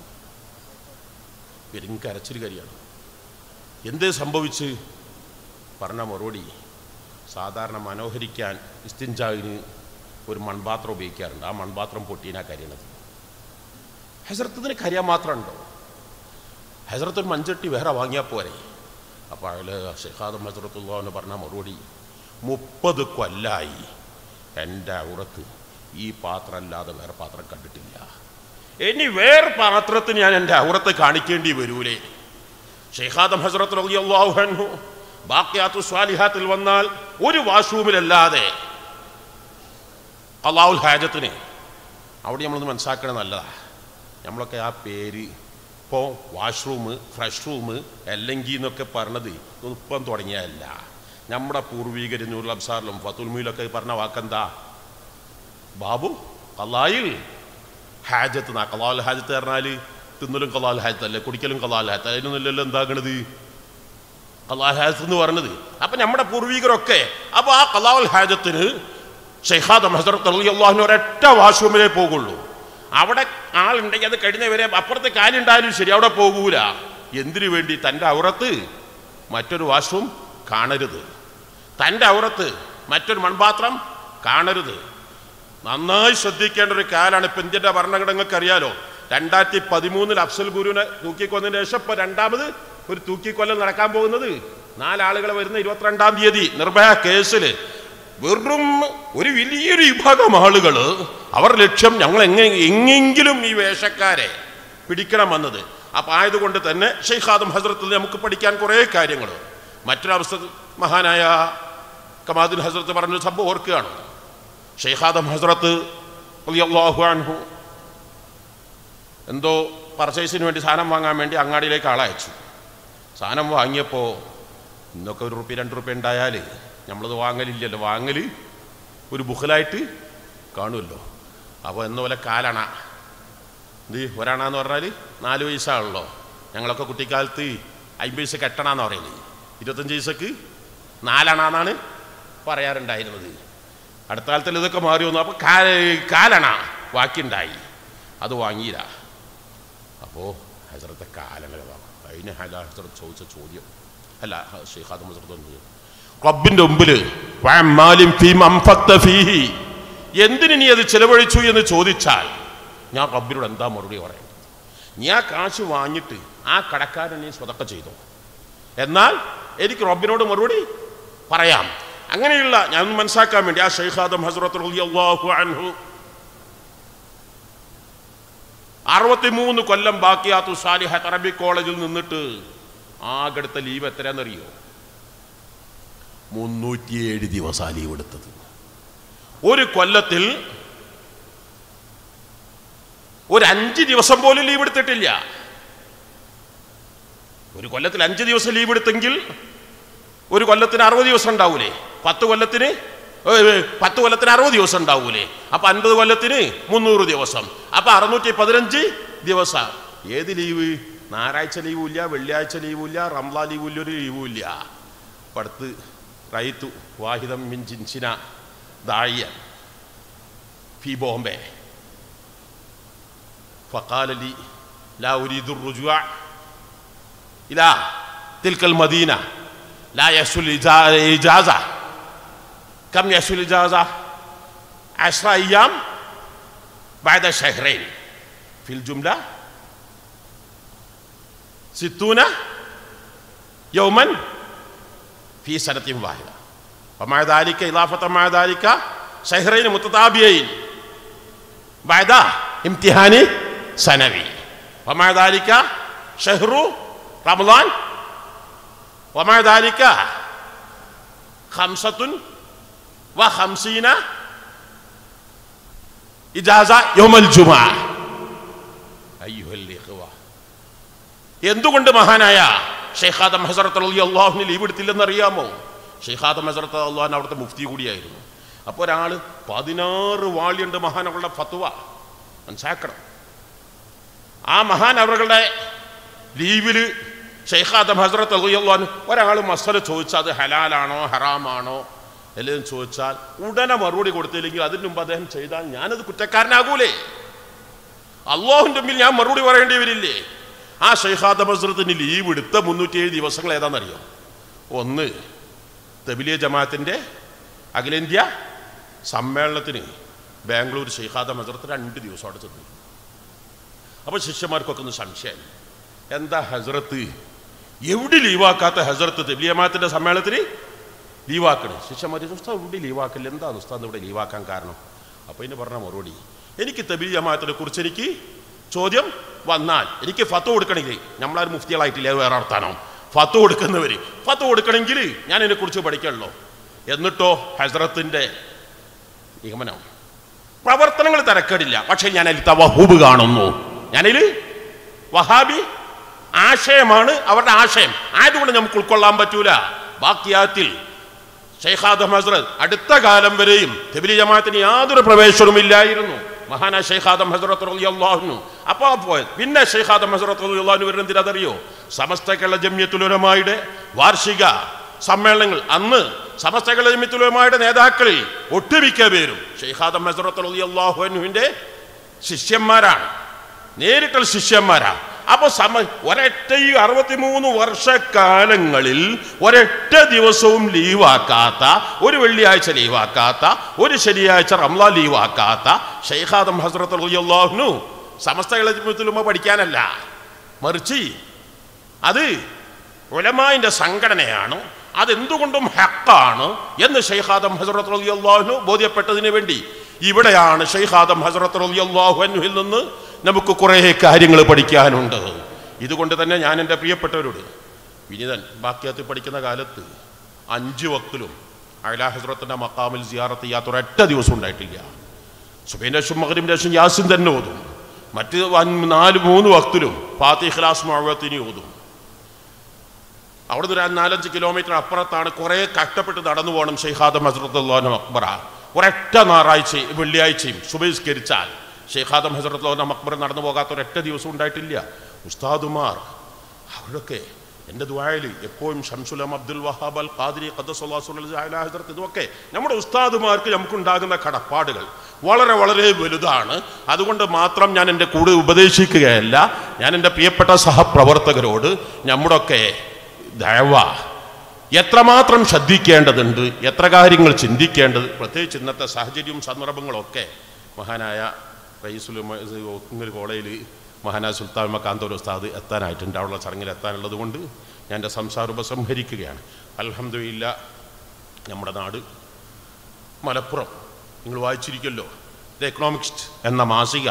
കരച്ചിൽ കരിയാണ്. എന്തേ സംഭവിച്ച് പറഞ്ഞ മറുപടി, സാധാരണ മനോഹരിക്കാൻ ഇസ്തിൻജാവിന് ഒരു മൺപാത്രം ഉപയോഗിക്കാറുണ്ട്. ആ മൺപാത്രം പൊട്ടീനാ കരിയണത്. ഹസ്രത്തിന് കരിയാൻ മാത്രം ഉണ്ടോ? ഹസ്രത്ത് ഒരു മൺചട്ടി വേറെ വാങ്ങിയാൽ പോരെ. അപ്പോൾ അയാൾ ശൈഖ് ആദം ഹസ്രത്തുള്ളാഹു പറഞ്ഞ മറുപടി, 30 കൊല്ലായി എൻ്റെ ഔറത്ത് ഈ പാത്രം അല്ലാതെ വേറെ പാത്രം കണ്ടിട്ടില്ല. ഇനി വേറെ പാത്രത്തിന് ഞാൻ എൻ്റെ ഔറത്ത് കാണിക്കേണ്ടി വരൂലേ. ശൈഖ് ആദം ഹസ്രത്ത് റളിയല്ലാഹു അൻഹു ബാഖിയാത്തു സ്വാലിഹാത്തിൽ വന്നാൽ ഒരു വാഷ്റൂമിലല്ലാതെ ഖളാഉൽ ഹാജത്തിന് അവിടെ നമ്മളൊന്ന് മനസ്സിലാക്കണത് നല്ലതാണ്. നമ്മളൊക്കെ ആ പേര് ഇപ്പോൾ വാഷ്റൂം, ഫ്രഷ് റൂം, അല്ലെങ്കിൽ എന്നൊക്കെ പറഞ്ഞത് ഇപ്പം തുടങ്ങിയതല്ല. നമ്മുടെ പൂർവീകർ നൂറുൽ അബ്സാറിലും ഫത്തുൽ മുയിലൊക്കെ പറഞ്ഞ വാക്കെന്താ? ബാബു ഖളായിൽ ഹാജത്ത്. ഖളാഉൽ ഹാജത്ത് പറഞ്ഞാൽ തിന്നലും ഖളാഉൽ ഹാജത്ത് അല്ലേ, കുടിക്കലും ഖളാഉൽ ഹാജത്ത്. അതിനൊന്നുമില്ലല്ലോ എന്താകണത് ഖളാഉൽ ഹാജത്ത് എന്ന് പറഞ്ഞത്. അപ്പം നമ്മുടെ പൂർവീകരൊക്കെ അപ്പോൾ ആ ഖളാഉൽ ഹാജത്തിന് ശൈഖ് ആദം ഹസ്രത്ത് റളിയല്ലാഹു അൻഹു ഒരൊറ്റ വാഷ്റൂമിലേ പോകുള്ളൂ. അവിടെ ആളുണ്ടെങ്കിൽ അത് കഴിഞ്ഞവരെ അപ്പുറത്തെ കാലുണ്ടായാലും ശരി അവിടെ പോകൂല. എന്തിനു വേണ്ടി? തൻ്റെ ഔറത്ത് മറ്റൊരു വാഷ്റൂം കാണരുത്, തൻ്റെ ഔറത്ത് മറ്റൊരു മൺപാത്രം കാണരുത്. നന്നായി ശ്രദ്ധിക്കേണ്ട ഒരു കാലാണ്. ഇപ്പം ഇന്ത്യൻ്റെ ഭരണഘടനകൾക്ക് അറിയാലോ, 2013 അഫ്സൽ ഗുരുവിനെ തൂക്കിക്കൊന്നതിന് ശേഷം ഇപ്പോൾ രണ്ടാമത് ഒരു തൂക്കിക്കൊല്ലം നടക്കാൻ പോകുന്നത്. 4 ആളുകൾ വരുന്ന 22-ാം തീയതി നിർഭയ കേസിൽ വെറും ഒരു വലിയൊരു വിഭാഗം ആളുകൾ അവർ ലക്ഷ്യം ഞങ്ങൾ എങ്ങെങ്കിലും ഈ വേഷക്കാരെ പിടിക്കണമെന്നത്. അപ്പം ആയതുകൊണ്ട് തന്നെ ശൈഖ് ആദം ഹസ്രത്തിൽ നമുക്ക് പഠിക്കാൻ കുറേ കാര്യങ്ങൾ. മറ്റൊരവസ്ഥ മഹാനായ കമാലുദ്ദീൻ ഹസ്രത്ത് പറഞ്ഞൊരു സംഭവം ഓർക്കുകയാണ്. ശൈഖ് ആദം ഹസ്രത്ത് റളിയല്ലാഹു അൻഹു എന്തോ പർച്ചേസിന് വേണ്ടി സാധനം വാങ്ങാൻ വേണ്ടി അങ്ങാടിയിലേക്ക് ആളയച്ചു. സാധനം വാങ്ങിയപ്പോൾ ഇന്നൊക്കെ 1 റുപ്യ 2 റുപ്യ ഉണ്ടായാൽ നമ്മളത് വാങ്ങലില്ലല്ലോ. വാങ്ങൽ ഒരു ബുഖലായിട്ട് കാണുമല്ലോ. അപ്പോൾ എന്നപോലെ കാലണ, ഇത് ഒരണാന്ന് പറഞ്ഞാൽ 4 പൈസയാണല്ലോ. ഞങ്ങളൊക്കെ കുട്ടിക്കാലത്ത് 50 പൈസക്ക് 8 അണാന്ന് പറയുന്നത്, 25 പൈസക്ക് 4 അണാന്നാണ് പറയാറുണ്ടായിരുന്നത്. അടുത്ത കാലത്തിൽ ഇതൊക്കെ മാറി വന്നു. അപ്പോൾ കാലണ ബാക്കിയുണ്ടായി, അത് വാങ്ങിയില്ല. അപ്പോൾ ഹസ്രത്തെ കാലണ അതിന് ഹസ്രത്ത് ചോദിച്ച ചോദ്യം അല്ല ശൈഖ് ആദം ഹസ്രത്ത് റബ്ബിൻ്റെ മുമ്പിൽ എന്തിന് നീ അത് ചെലവഴിച്ചു എന്ന് ചോദിച്ചാൽ ഞാൻ റബ്ബിനോട് എന്താ മറുപടി പറയേണ്ടത്? നീ ആ കാശ് വാങ്ങിയിട്ട് ആ കടക്കാരൻ നീ സ്വതക്ക ചെയ്തോ, എന്നാൽ എനിക്ക് റബ്ബിനോട് മറുപടി പറയാം. അങ്ങനെയുള്ള ഞാൻ മനസ്സിലാക്കാൻ വേണ്ടി ആ ശൈഖ് ആദം ഹസ്രത്ത് റളിയല്ലാഹു അൻഹു 63 കൊല്ലം ബാഖിയാത്തു സ്വാലിഹാത്ത് അറബിക് കോളേജിൽ നിന്നിട്ട് ആകെടുത്ത ലീവ് എത്രയാണെന്നറിയോ? 307 ദിവസമാണ് ലീവ് എടുത്തത്. ഒരു കൊല്ലത്തിൽ ഒരു 5 ദിവസം പോലും ലീവ് എടുത്തിട്ടില്ല. ഒരു കൊല്ലത്തിൽ 5 ദിവസം ലീവ് എടുത്തെങ്കിൽ ഒരു കൊല്ലത്തിന് 60 ദിവസം ഉണ്ടാവൂലേ? 10 കൊല്ലത്തിന് 60 ദിവസം ഉണ്ടാവൂലേ? അപ്പൊ 50 കൊല്ലത്തിന് 300 ദിവസം, അപ്പൊ 615 ദിവസം. ഏത് ലീവ്? ഞായറാഴ്ച ലീവുമില്ല, വെള്ളിയാഴ്ച ലീവുമില്ല, റംളാൻ ലീവുമില്ല, ഒരു ലീവുമില്ല. പടുത്ത് റൈത്തു വാഹിദം മിൻ ജിൻസിന ദാഇയൻ ഫി ബോംബെ ഫഖാല ലി ലാ ഉരീദു الرجوع ഇലാ തിൽക്കൽ മദീന ലാ യഹ്സുൽ ഇജാസ كم يحصل الإجازة 10 أيام بعد شهرين في الجملة 60 يوما في سنة واحدة، ومع ذلك إضافة مع ذلك شهرين متتابعين بعد امتحان سنوي، ومع ذلك شهر رمضان، ومع ذلك 55 إجازة يوم الجمعة. أيها الإخوة، എന്തുകൊണ്ട് മഹാനായ ഷെയ്ഖ് ആദം ഹസ്രത്ത് റളിയല്ലാഹു ലീവ് എടുത്തില്ലെന്ന് അറിയാമോ? ഷെയ്ഖ് ആദം ഹസ്രത്ത് റളിയല്ലാഹു അവിടുത്തെ മുഫ്തി കൂടിയായിരുന്നു. അപ്പോൾ ഒരാൾ 16 വാള്യുണ്ട് മഹാനവരുടെ ഫത്വ, മനസ്സിലാക്കണം. ആ മഹാൻ അവരുടെ ലീവില് ഷെയ്ഖ് ആദം ഹസ്രത്ത് റളിയല്ലാഹു ഒരാൾ മസല ചോദിച്ചാൽ അത് ഹലാലാണോ ഹറാമാണോ എല്ലാം ചോദിച്ചാൽ ഉടനെ മറുപടി കൊടുത്തില്ലെങ്കിൽ അതിന് മുമ്പ് അദ്ദേഹം ചെയ്താൽ ഞാനത് കുറ്റക്കാരനാകൂലേ? അല്ലാഹുവിന്റെ മുമ്പിൽ ഞാൻ മറുപടി പറയേണ്ടി വരില്ലേ? ആ ഷെയ്ഖ് ആദം ഹസ്രത്തിന് ലീവ് എടുത്ത 307 ദിവസങ്ങൾ ഏതാണെന്നറിയോ? ഒന്ന്, തബ്ലീഗ് ജമാഅത്തിന്റെ അഖിലേന്ത്യ സമ്മേളനത്തിന് ബാംഗ്ലൂർ ഷെയ്ഖ് ആദം ഹസ്രത്ത് 2 ദിവസം അവിടെ ചെന്നു. അപ്പോൾ ശിഷ്യന്മാർക്കൊക്കെ ഒന്ന് സംശയം, എന്താ ഹസ്രത്ത് എവിടെ ലീവാക്കാത്ത ഹസ്രത്ത് തബ്ലീഗ് ജമാഅത്തിന്റെ സമ്മേളനത്തിന് ലീവാക്കണേ? ശിഷ്യന്മാർ ഉസ്താദ് എവിടെ ലീവാക്കില്ല, എന്താണ് ഉസ്താദ് ഇവിടെ ലീവാക്കാൻ കാരണം? അപ്പോൾ ഇതിന് പറഞ്ഞ മറുപടി, എനിക്ക് തബ്ലീഗ് ജമാഅത്തിനെ കുറിച്ച് എനിക്ക് ചോദ്യം വന്നാൽ എനിക്ക് ഫത്വ കൊടുക്കണമെങ്കിൽ, നമ്മളാരും മുഫ്തികളായിട്ടില്ല, വേറെ അർത്ഥാനോ ഫത്വ കൊടുക്കുന്നവർ ഫത്വ കൊടുക്കണമെങ്കിൽ ഞാൻ ഇതിനെക്കുറിച്ച് പഠിക്കണല്ലോ. എന്നിട്ടോ ഹസ്രത്തിന്റെ നിഗമനം, പ്രവർത്തനങ്ങൾ തരക്കേടില്ല, പക്ഷെ ഞാനതിൽ തവഹൂബ് കാണുന്നു. ഞാനതിൽ വഹാബി ആശയമാണ് അവരുടെ ആശയം, ആയതുകൊണ്ട് നമുക്ക് ഉൾക്കൊള്ളാൻ പറ്റൂല. ബാക്കിയാത്തിൽ ഷെയ്ഖ് ആദം ഹസ്രത്ത് അടുത്ത കാലം വരെയും തബ്ലീഗ് ജമാഅത്തിന് യാതൊരു പ്രവേശനവും ഇല്ലായിരുന്നു. മഹാനായ ഷെയ്ഖ് ആദം ഹസ്രത്ത് റളിയല്ലാഹു അൻഹു അപ്പോൾ പോയത്. പിന്നെ ഷെയ്ഖ് ആദം ഹസ്രത്ത് റളിയല്ലാഹു അൻഹു വരുന്നത് എന്തിനറിയോ? സമസ്ത കേരള ജംഇയ്യത്തുൽ ഉലമായുടെ വാർഷിക സമ്മേളനങ്ങൾ, അന്ന് സമസ്ത കേരള ജംഇയ്യത്തുൽ ഉലമായുടെ നേതാക്കളിൽ ഒട്ടുമിക്ക പേരും ഷെയ്ഖ് ആദം ഹസ്രത്ത് റളിയല്ലാഹു അൻഹുവിന്റെ ശിഷ്യന്മാരാണ്, നേരിട്ടുള്ള ശിഷ്യന്മാരാണ്. അപ്പൊ ഒരൊറ്റ ഈ 63 വർഷക്കാലങ്ങളിൽ ഒരൊറ്റ ദിവസവും ലീവാക്കാത്ത, ഒരു വെള്ളിയാഴ്ച ലീവാക്കാത്ത, ഒരു ശനിയാഴ്ച റംളാൻ ലീവാക്കാത്ത ഷെയ്ഖ് ആദം ഹസ്രത്ത് റളിയല്ലാഹു അൻഹു സമസ്ത ജംഇയ്യത്തുൽ ഉലമ പഠിക്കാനല്ല, മറിച്ച് അത് ഉലമാന്റെ സംഘടനയാണ്, അതെന്തുകൊണ്ടും ഹഖാണ് എന്ന് ഷെയ്ഖ് ആദം ഹസ്രത്ത് റളിയല്ലാഹു അൻഹു ബോധ്യപ്പെട്ടതിന് വേണ്ടി ഇവിടെയാണ് ഷെയ്ഖ് ആദം ഹസ്രത്ത് റളിയല്ലാഹു അൻഹുവിൽ നിന്ന് നമുക്ക് കുറേ കാര്യങ്ങൾ പഠിക്കാനുണ്ട്. ഇതുകൊണ്ട് തന്നെ ഞാൻ എൻ്റെ പ്രിയപ്പെട്ടവരോട് വിനീതൻ, ബാക്കിയത്ത് പഠിക്കുന്ന കാലത്ത് 5 വക്തിലും അഅ്ലാ ഹസ്രത്തിന്റെ മഖാമിൽ സിയാറത്ത് ചെയ്യാത്ത ഒരൊറ്റ ദിവസം ഉണ്ടായിട്ടില്ല. സുബഹിന്റെ ശേഷം മഗ്രിബിന്റെ ശേഷം യാസിൻ തന്നെ ഓതും, മറ്റ് 3 വക്തിലും ഫാത്തിഹ ഇഖ്ലാസ് മുഅവ്വദീനി ഓതും. അവിടുന്ന് 4-5 കിലോമീറ്റർ അപ്പുറത്താണ്, കുറേ കഷ്ടപ്പെട്ട് നടന്നു പോകണം ഷെയ്ഖ് ആദം ഹസ്രത്ത് റളിയല്ലാഹു മഖ്ബറ. ഒരൊറ്റ ഞായറാഴ്ചയും വെള്ളിയാഴ്ചയും സുബഹിസ്കരിച്ചാൽ ഷെയ്ഖ് ആദം ഹസ്രത്ത് റളിയല്ലാഹു മഖ്ബറ നടന്നു പോകാത്ത ഒരൊറ്റ ദിവസം ഉണ്ടായിട്ടില്ല. ഉസ്താദുമാർ അവരൊക്കെ എൻ്റെ ദുആയിൽ എപ്പോഴും ഷംസുൽ അബ്ദുൽ വഹാബ് അൽ ഖാദിരി ഖദ്ദസല്ലാഹു അലൈഹി ഹസ്രത്ത്, ഇതൊക്കെ നമ്മുടെ ഉസ്താദുമാർക്ക് നമുക്കുണ്ടാകുന്ന കടപ്പാടുകൾ വളരെ വളരെ വലുതാണ്. അതുകൊണ്ട് മാത്രം ഞാൻ എൻ്റെ കൂടെ ഉപദേശിക്കുകയല്ല, ഞാൻ എൻ്റെ പ്രിയപ്പെട്ട സഹപ്രവർത്തകരോട് നമ്മുടെയൊക്കെ ദഅവ എത്രമാത്രം ശ്രദ്ധിക്കേണ്ടതുണ്ട്, എത്ര കാര്യങ്ങൾ ചിന്തിക്കേണ്ടത്, പ്രത്യേകിച്ച് ഇന്നത്തെ സാഹചര്യവും സന്ദർഭങ്ങളൊക്കെ. മഹാനായ റയീസുൽ കോളേജിൽ മഹാനായ സുൽത്താൻ മക്കാന്തോർ ഉസ്താദ് എത്താനായിട്ടുണ്ട്, അവിടെയുള്ള ചടങ്ങിൽ എത്താനുള്ളത് കൊണ്ട് ഞാൻ എൻ്റെ സംസാരം ഉപസംഹരിക്കുകയാണ്. അൽഹംദുലില്ലാ, നമ്മുടെ നാട് മലപ്പുറം, നിങ്ങൾ വായിച്ചിരിക്കുമല്ലോ, ദ എക്കണോമിക്സ്റ്റ് എന്ന മാസിക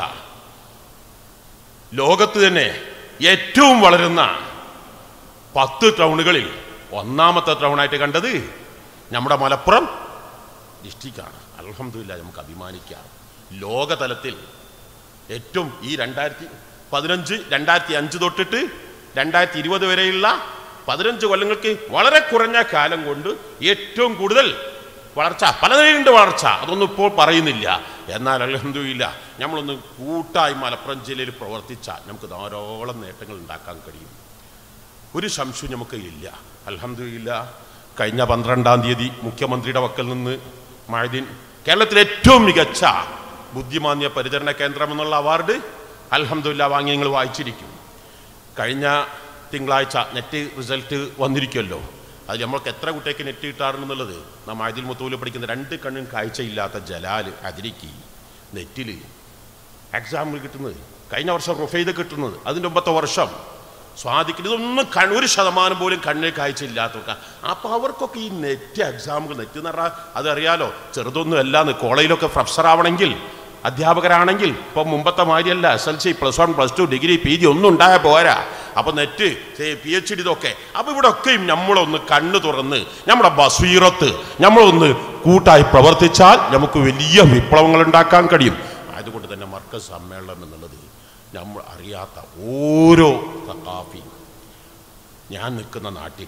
ലോകത്ത് തന്നെ ഏറ്റവും വളരുന്ന 10 ടൗണുകളിൽ 1ാമത്തെ ടൗണായിട്ട് കണ്ടത് നമ്മുടെ മലപ്പുറം ഡിസ്ട്രിക്റ്റാണ്. അൽഹംദുലില്ലാ, നമുക്ക് അഭിമാനിക്കാം. ലോകതലത്തിൽ ഏറ്റവും ഈ 2015, 2005 തൊട്ടിട്ട് 2020 വരെയുള്ള 15 കൊല്ലങ്ങൾക്ക് വളരെ കുറഞ്ഞ കാലം കൊണ്ട് ഏറ്റവും കൂടുതൽ വളർച്ച, പലതരമുണ്ട് വളർച്ച, അതൊന്നും ഇപ്പോൾ പറയുന്നില്ല. എന്നാൽ അൽഹംദുലില്ലാ, നമ്മളൊന്ന് കൂട്ടായി മലപ്പുറം ജില്ലയിൽ പ്രവർത്തിച്ചാൽ നമുക്ക് ധാരാളം നേട്ടങ്ങൾ ഉണ്ടാക്കാൻ കഴിയും. ഒരു സംശയം നമുക്ക് ഇല്ല. അൽഹംദുലില്ലാ, കഴിഞ്ഞ 12-ാം തീയതി മുഖ്യമന്ത്രിയുടെ വക്കൽ നിന്ന് മഅദീൻ കേരളത്തിലെ ഏറ്റവും മികച്ച ബുദ്ധിമാന്യ പരിചരണ കേന്ദ്രം എന്നുള്ള അവാർഡ് അൽഹംദുലില്ലാ വാങ്ങി നിങ്ങൾ വായിച്ചിരിക്കും. കഴിഞ്ഞ തിങ്കളാഴ്ച നെറ്റ് റിസൾട്ട് വന്നിരിക്കുമല്ലോ, അത് നമ്മൾക്ക് എത്ര കുട്ടിയൊക്കെ നെറ്റ് കിട്ടാറുണ്ടെന്നുള്ളത് നാം മഅദീൻ മുത്തൂല് പഠിക്കുന്ന 2 കണ്ണും കാഴ്ചയില്ലാത്ത ജലാൽ അതിരിക്ക് നെറ്റിൽ എക്സാമ്പിൾ കിട്ടുന്നത്, കഴിഞ്ഞ വർഷം റുഫൈദ കിട്ടുന്നത്, അതിൻ്റെ മുമ്പത്തെ വർഷം സ്വാദിക്കുന്നത്, ഇതൊന്നും 1% പോലും കണ്ണിൽ കാഴ്ചയില്ലാത്തവർക്ക്. അപ്പോൾ അവർക്കൊക്കെ ഈ നെറ്റ് എക്സാമുകൾ, നെറ്റ് എന്ന് പറഞ്ഞാൽ അതറിയാലോ, ചെറുതൊന്നും അല്ലാന്ന്. കോളേജിലൊക്കെ പ്രൊഫസർ ആവണമെങ്കിൽ, അധ്യാപകരാണെങ്കിൽ ഇപ്പം മുമ്പത്തെ മാതിരിയല്ല, SLC, +1, +2, ഡിഗ്രി, PG ഒന്നും ഉണ്ടായാൽ പോരാ. അപ്പോൾ നെറ്റ്, PhD ഇതൊക്കെ. അപ്പോൾ ഇവിടെ ഒക്കെയും നമ്മളൊന്ന് കണ്ണ് തുറന്ന് നമ്മുടെ ബസീറത്ത് നമ്മളൊന്ന് കൂട്ടായി പ്രവർത്തിച്ചാൽ നമുക്ക് വലിയ വിപ്ലവങ്ങൾ ഉണ്ടാക്കാൻ കഴിയും. അതുകൊണ്ട് തന്നെ മർക്കസ് സമ്മേളനം എന്നുള്ളത് നമ്മൾ അറിയാത്ത ഓരോ സഖാഫി ഞാൻ നിൽക്കുന്ന നാട്ടിൽ,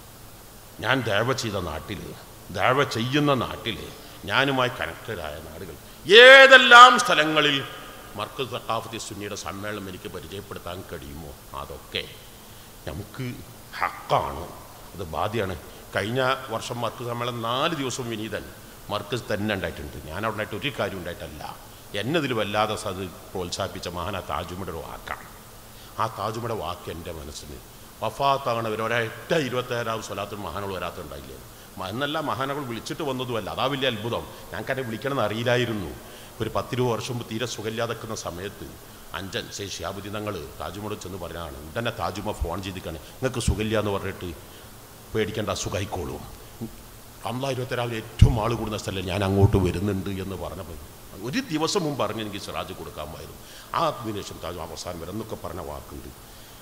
ഞാൻ ദഅവ ചെയ്ത നാട്ടിൽ, ദഅവ ചെയ്യുന്ന നാട്ടിൽ, ഞാനുമായി കണക്റ്റഡായ നാടുകൾ, ഏതെല്ലാം സ്ഥലങ്ങളിൽ മർക്കസ് സഖാഫത്തി സുന്നിയുടെ സമ്മേളനം എനിക്ക് പരിചയപ്പെടുത്താൻ കഴിയുമോ അതൊക്കെ നമുക്ക് ഹക്കാണ്, അത് ബാധ്യമാണ്. കഴിഞ്ഞ വർഷം മർക്കസ് സമ്മേളനം 4 ദിവസവും വിനീതൻ മർക്കസ് തന്നെ ഉണ്ടായിട്ടുണ്ട്. ഞാൻ അവിടെ ഉണ്ടായിട്ട് ഒരു കാര്യം ഉണ്ടായിട്ടല്ല, എന്നതിൽ വല്ലാതെ അത് പ്രോത്സാഹിപ്പിച്ച മഹാന താജുമയുടെ ഒരു വാക്കാണ്. ആ താജുമയുടെ വാക്ക് എൻ്റെ മനസ്സിന് വഫാത്താണ് ഒരൊറ്റ 27ാം സ്വലാത്തിൽ മഹാനകൾ വരാത്തുണ്ടായില്ലേ എന്നല്ല, മഹാനകൾ വിളിച്ചിട്ട് വന്നതുമല്ല, അതാ വലിയ അത്ഭുതം. ഞങ്ങൾക്കതിനെ വിളിക്കണമെന്ന് അറിയില്ലായിരുന്നു. ഒരു 10-20 വർഷം മുമ്പ് തീരെ സുഖമില്ലാതെക്കുന്ന സമയത്ത് അഞ്ചൻ ശിഹാബുദ്ദീൻ തങ്ങൾ താജുമോട് ചെന്ന് പറഞ്ഞാണ്, ഉടനെ താജുമ ഫോൺ ചെയ്തിക്കാണ്, നിങ്ങൾക്ക് സുഖമില്ല എന്ന് പറഞ്ഞിട്ട് പേടിക്കേണ്ട, സുഖമായിക്കോളൂ, റമദാൻ 27 ഏറ്റവും ആൾ കൂടുന്ന സ്ഥലം ഞാൻ അങ്ങോട്ട് വരുന്നുണ്ട് എന്ന് പറഞ്ഞപ്പോൾ ഒരു ദിവസം മുമ്പ് പറഞ്ഞ് എനിക്ക് സിറാജ് കൊടുക്കാമായിരുന്നു. ആ അതിനുശേഷം താജുമ അവസാനം വരെ എന്നൊക്കെ പറഞ്ഞ വാക്കുണ്ട്.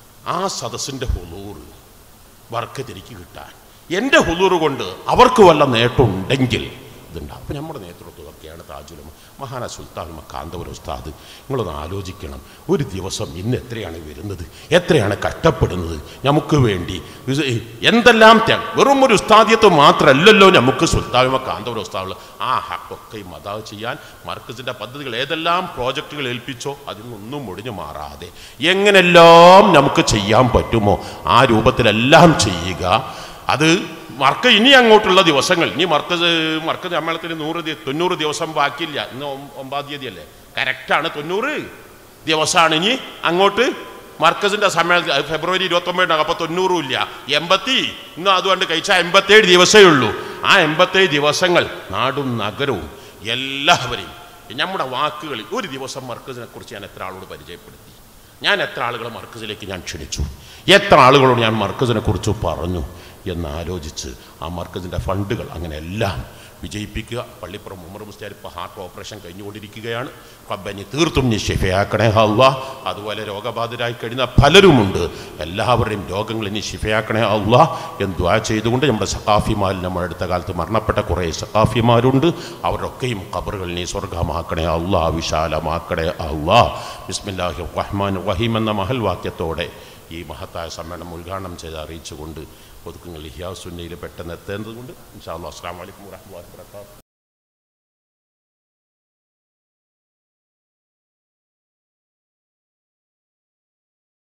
ആ സദസ്സിൻ്റെ ഹുളൂറ് ബർക്കത്ത് എനിക്ക് കിട്ടാൻ, എൻ്റെ ഹുളൂറ് കൊണ്ട് അവർക്ക് വല്ല നേട്ടം ഉണ്ടെങ്കിൽ ഇതുണ്ടാവും. അപ്പോൾ നമ്മുടെ നേതൃത്വമൊക്കെയാണ് താജുലമ മഹാന സുൽത്താൻ കാന്തപുരം ഉസ്താദ്. നിങ്ങളൊന്ന് ആലോചിക്കണം, ഒരു ദിവസം ഇന്ന് എത്രയാണ് വരുന്നത്, എത്രയാണ് കഷ്ടപ്പെടുന്നത് നമുക്ക് വേണ്ടി, എന്തെല്ലാം വെറും ഒരു ഉസ്താദിയത്ത് മാത്രമല്ലല്ലോ നമുക്ക് സുൽത്താൻ കാന്തപുരം ഉസ്താദുള്ള ആ ഹക്കൊക്കെ മദാ ചെയ്യാൻ മർക്കസിൻ്റെ പദ്ധതികൾ ഏതെല്ലാം പ്രോജക്റ്റുകൾ ഏൽപ്പിച്ചോ അതിൽ നിന്നൊന്നും ഒഴിഞ്ഞു മാറാതെ എങ്ങനെല്ലാം നമുക്ക് ചെയ്യാൻ പറ്റുമോ ആ രൂപത്തിലെല്ലാം ചെയ്യുക. അത് ഇനി അങ്ങോട്ടുള്ള ദിവസങ്ങൾ, ഇനി മർക്കസ് സമ്മേളനത്തിന് 90 ദിവസം ബാക്കിയില്ല. ഇന്ന് 9-ാം തീയതിയല്ലേ, കറക്റ്റാണ് 90 ദിവസമാണ് ഇനി അങ്ങോട്ട് മർക്കസിൻ്റെ സമ്മേളനത്തിൽ. ഫെബ്രുവരി 29 അപ്പോൾ 90 ഇല്ല, 80 ഇന്നും അതുകൊണ്ട് കഴിച്ചാൽ 87 ദിവസമേ ഉള്ളൂ. ആ 87 ദിവസങ്ങൾ നാടും നഗരവും എല്ലാവരെയും നമ്മുടെ വാക്കുകളിൽ ഒരു ദിവസം മർക്കസിനെ കുറിച്ച് ഞാൻ എത്ര ആളോട് പരിചയപ്പെടുത്തി, ഞാൻ എത്ര ആളുകളെ മർക്കസിലേക്ക് ഞാൻ ക്ഷണിച്ചു, എത്ര ആളുകളോട് ഞാൻ മർക്കസിനെ കുറിച്ച് പറഞ്ഞു എന്നാലോചിച്ച് ആ മർക്കസിൻ്റെ ഫണ്ടുകൾ അങ്ങനെ എല്ലാം വിജയിപ്പിക്കുക. പള്ളിപ്പുറം ഉമർ മുസ്ലിയാർ ഇപ്പോൾ ഹാർട്ട് ഓപ്പറേഷൻ കഴിഞ്ഞുകൊണ്ടിരിക്കുകയാണ്. റബ്ബനി തീർത്തും നീ ശിഫയാക്കണേ അല്ലാഹ്. അതുപോലെ രോഗബാധിതരായി കഴിയുന്ന പലരുമുണ്ട്, എല്ലാവരുടെയും രോഗങ്ങൾ നീ ശിഫയാക്കണേ അല്ലാഹ് എന്ന് ദുആ ചെയ്തുകൊണ്ട് നമ്മുടെ സഖാഫിമാരിൽ നമ്മുടെ അടുത്ത കാലത്ത് മരണപ്പെട്ട കുറേ സഖാഫിമാരുണ്ട്, അവരൊക്കെയും ഖബറുകൾ നീ സ്വർഗമാക്കണേ അല്ലാഹ്, വിശാലമാക്കണേ അല്ലാഹ്. ബിസ്മില്ലാഹിർ റഹ്മാനിർ റഹീം എന്ന മഹൽ വാക്യത്തോടെ ഈ മഹത്തായ സമ്മേളനം ഉദ്ഘാടനം ചെയ്ത് അറിയിച്ചുകൊണ്ട് ഒതുക്കുങ്ങൾ ഇഹ്യാ സുന്നയിൽ പെട്ടെന്ന് എത്തേണ്ടതുകൊണ്ട് ഇൻഷാ അല്ലാഹ്. അസ്സലാമു അലൈക്കും വറഹ്മത്തുള്ളാഹി വബറകാതുഹു.